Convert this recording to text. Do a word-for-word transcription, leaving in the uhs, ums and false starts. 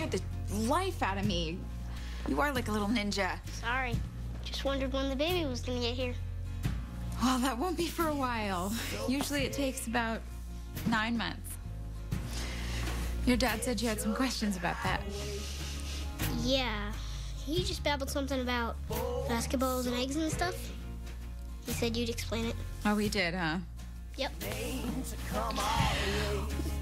scared the life out of me. You are like a little ninja. Sorry. Just wondered when the baby was gonna get here. Well, that won't be for a while. Usually it takes about nine months. Your dad said you had some questions about that. Yeah. He just babbled something about basketballs and eggs and stuff. He said you'd explain it. Oh, we did, huh? Yep.